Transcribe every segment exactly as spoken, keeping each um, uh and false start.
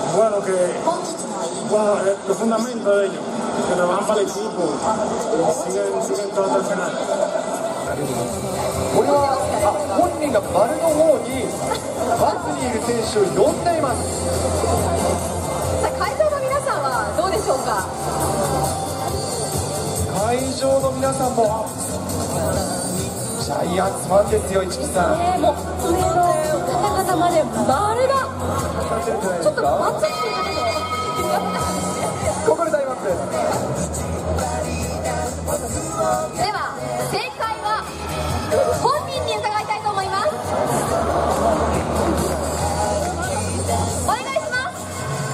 Bueno, que bueno, los fundamentos de ellos, que trabajan para el equipo, siguen, siguen todo hasta el final. これはあ本人が丸の方にバツにいる選手を呼んでいます。 さあ会場の皆さんはどうでしょうか。 会場の皆さんもジャイアンツファンですよ、市木さん。 ね、もう上の方々まで丸がちょっとバツっていうのもここでタイムアップです。 では正解は本人に伺いたいと思います。お願いします。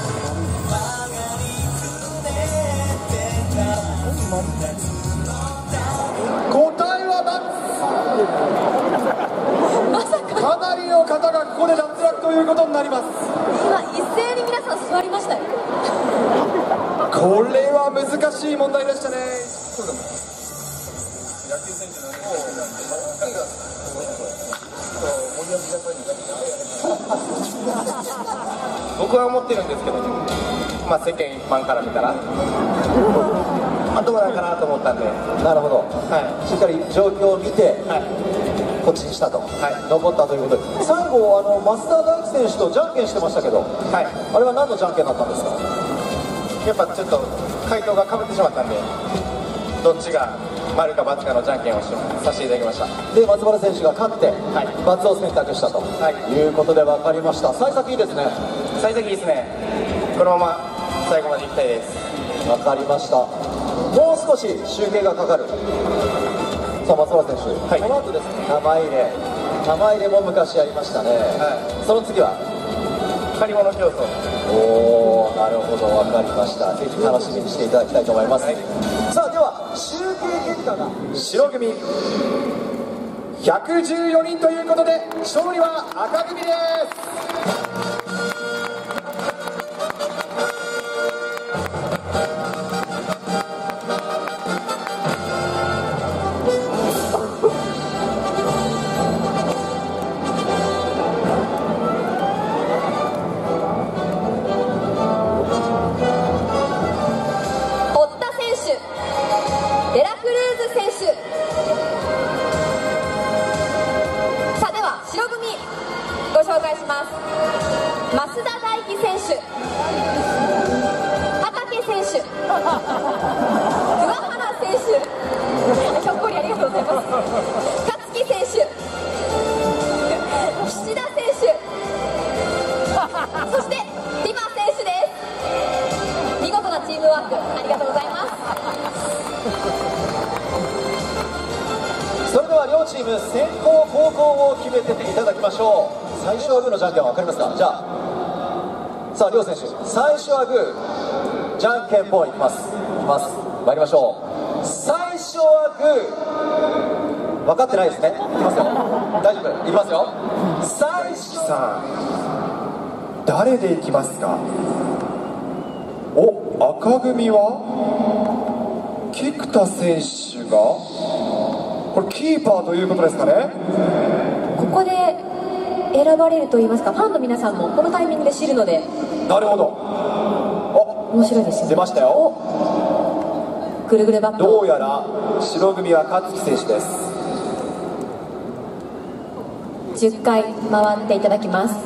答えはまさかかなりの方がここで脱落ということになります。 今一斉に皆さん座りましたよ。 これは難しい問題でしたね。 僕は思ってるんですけど、まあ、世間一般から見たら、まあ、どうなんかなと思ったんで。 なるほど、 はしっかり状況を見て、 はいこっちにしたと、 はい、 残ったということで、最後あの増田大輝選手とじゃんけんしてましたけど、 はい、 あれは何のじゃんけんだったんですか。 やっぱちょっと回答がかぶってしまったんで、どっちが丸か×かのじゃんけんをしさせていただきました。 で松原選手が勝って、 はい、 ×を選択したと、はい、いうことで分かりました。幸先いいですね。 幸先いいですね。このまま最後までいきたいです。 分かりました。もう少し集計がかかる。さあ松原選手、はい、この後ですね、玉入れ玉入れも昔やりましたね、はい、その次は借り物競争。 おお、なるほど、分かりました。ぜひ楽しみにしていただきたいと思います、はい、さあでは集計結果が白組ひゃくじゅうよにんということで、勝利は赤組です。 紹介します。増田大輝選手、畠選手、桑原選手、ひょっこりありがとうございます。勝木選手、岸田選手、そしてティマ選手です。見事なチームワークありがとうございます。 それでは両チーム先攻後攻を決めていただきましょう。最初はグーのじゃんけんは分かりますか。じゃあさあ両選手、最初はグー、じゃんけんぽんいきます。いきます。参りましょう。最初はグー、分かってないですね。いきますよ、大丈夫、いきますよ。最初さん、誰でいきますか。お、赤組は菊田選手がこれキーパーということですかね。 ここで選ばれると言いますか、ファンの皆さんもこのタイミングで知るので。 なるほど。 お、面白いですよね。 出ましたよ。 ぐるぐるバット。 どうやら白組は勝木選手です。 じゅっかい回っていただきます。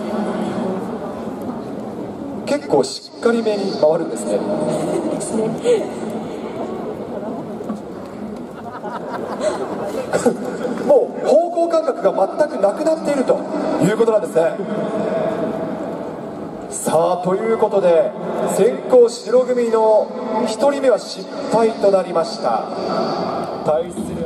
結構しっかりめに回るんですね。 ですね。 もう方向感覚が全くなくなっているということなんですね。さあということで先行白組のひとりめは失敗となりました。対する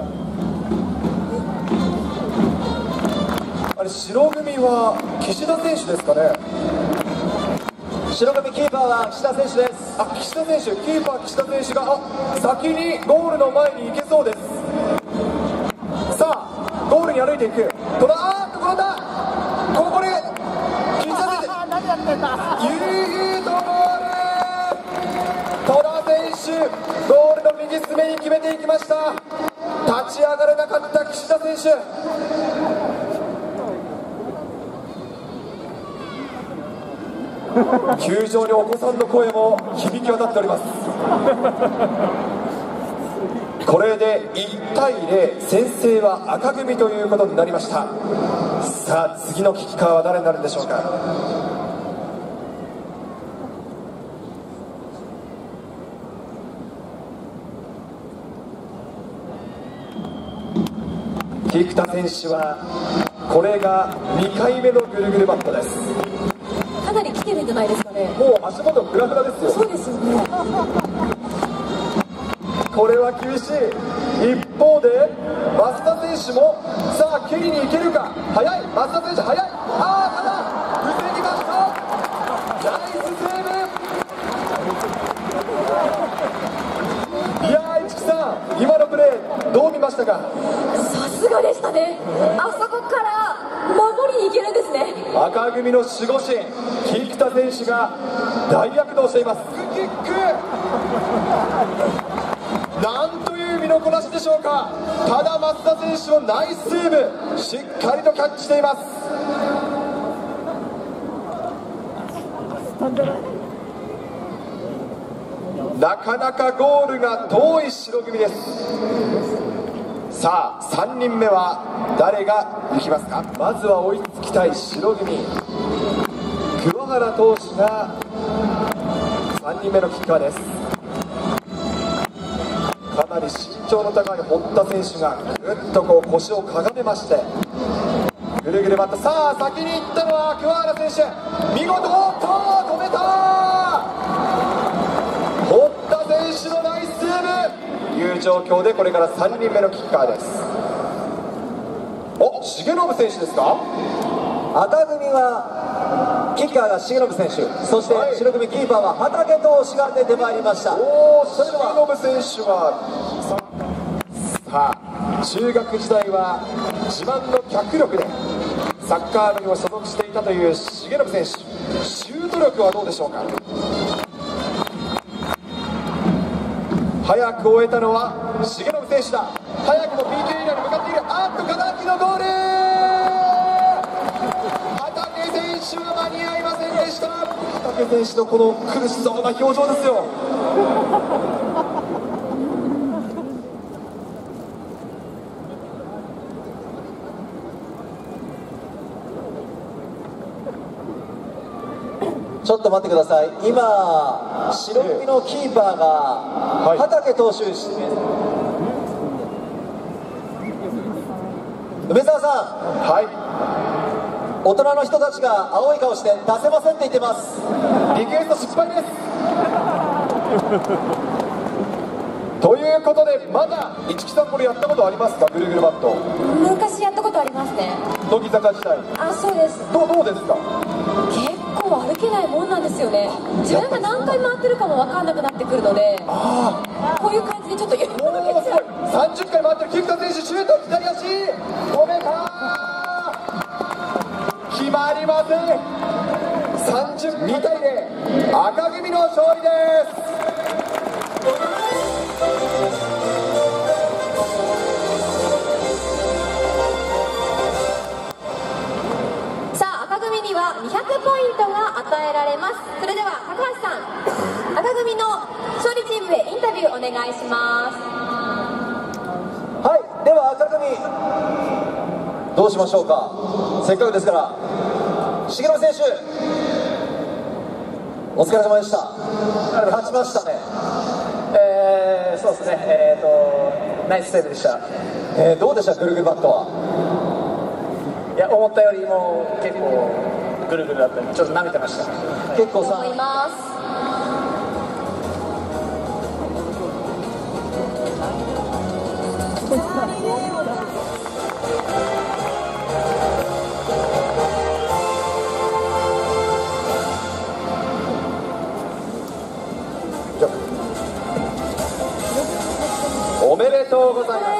あれ白組は岸田選手ですかね。白組キーパーは岸田選手です。あ、岸田選手、キーパー岸田選手があ先にゴールの前に行けそうです。さあゴールに歩いていく。トラあーっと転んだ。ここで岸田選手悠々とゴール。戸田選手ゴールの右隅に決めていきました。立ち上がれなかった岸田選手。 球場にお子さんの声も響き渡っております。これでいちたいゼロ、先制は赤組ということになりました。さあ次のキッカーは誰になるんでしょうか。菊田選手はこれがにかいめのぐるぐるバットです。 かなり来てるんじゃないですかね。 もう足元フラフラですよ。 そうですよね。 これは厳しい。一方で増田選手もさあ蹴りに行けるか。速い増田選手速い。ああただ防ぎました。ナイスセーブ。いやー市木さん今のプレーどう見ましたか。 さすがでしたね。あそこから守りに行けるんですね。 赤組の守護神菊田選手が大躍動しています。キックなんという身のこなしでしょうか。ただ増田選手のナイスセーブしっかりとキャッチしています。なかなかゴールが遠い白組です。さあさんにんめは誰が行きますか。まずは追いつきたい白組桑原投手がさんにんめのキッカーです。かなり身長の高い堀田選手がぐっとこう腰をかがめましてぐるぐるバット。さあ先に行ったのは桑原選手。見事おっと止めた。堀田選手のナイスセーブという状況でこれからさんにんめのキッカーです。お、重信選手ですか。 赤組はキッカーが重信選手、そして白組キーパーは畠投手が出てまいりました。 おお、重信選手はさあ中学時代は自慢の脚力でサッカー部にも所属していたという重信選手、シュート力はどうでしょうか。早く終えたのは重信選手だ。早くも ピーケー エリアに向かっている。あっと門脇のゴール。畠選手は間に合いませんでした。畠選手のこの苦しそうな表情ですよ。 ちょっと待ってください。今白組のキーパーが畠投手、梅澤さん、 はい、 大人の人たちが青い顔して出せませんって言ってます。 リクエスト失敗です。ということでまだ市木さんこれやったことありますか。ぐるぐるバット昔やったことありますね。 乃木坂時代。 あ、そうです。 どうどうですか。 結構歩けないもんなんですよね。自分が何回回ってるかも分かんなくなってくるので、 あこういう感じでちょっとゆっくり抜けちゃう。 さんじゅっかい回ってる菊田選手、シュート左足止めた。決まりません。さんじゅうにたいゼロ、赤組の勝利です。 さあ赤組にはにひゃくポイントが与えられます。それでは高橋さん、赤組の勝利チームへインタビューお願いします。 はい、では赤組どうしましょうか。せっかくですから重信選手お疲れ様でした。勝ちましたね。 えー、そうですね、えーと、ナイスセーブでした。 えー、どうでしたぐるぐるバットは。 いや、思ったよりも結構ぐるぐるだったんでちょっと舐めてました。 結構さ思います。 おめでとうございます。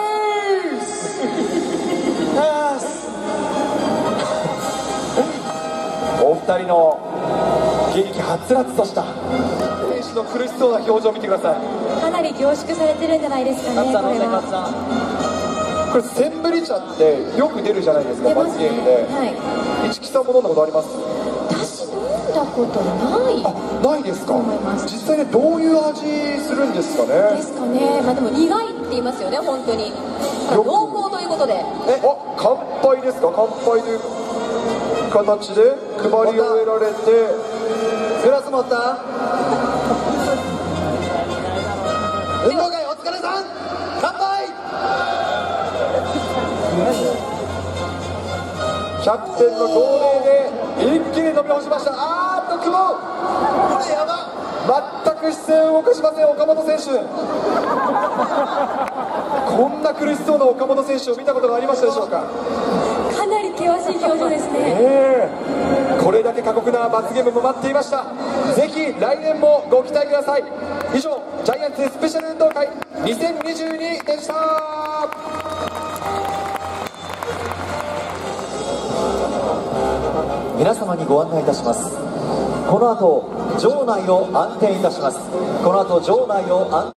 お二人の元気はつらつとした選手の苦しそうな表情を見てください。 かなり凝縮されてるんじゃないですかね。これはこれセンブリ茶ってよく出るじゃないですか、 出ますね。 罰ゲームで。 はい。 市木さんも飲んだことあります。 私飲んだこことないあ、ないですか。 と思います。 実際ね、どういう味するんですかね。 ですかね。まあでも苦いって言いますよね、本当に。濃厚ということで。 え、あ、乾杯ですか。乾杯という形で配り終えられて、 グラス持った。運動会お疲れさん。乾杯。 キャプテンの号令で一気に飲み干しました。あーっと、久保、これやば。全く姿勢を動かしません、岡本選手。こんな苦しそうな岡本選手を見たことがありましたでしょうか。 かなり険しい表情ですね。 えー、これだけ過酷な罰ゲームも待っていました。ぜひ来年もご期待ください。以上、ジャイアンツスペシャル運動会にせんにじゅうにでした。 皆様にご案内いたします。この後場内を安定いたします。この後場内を安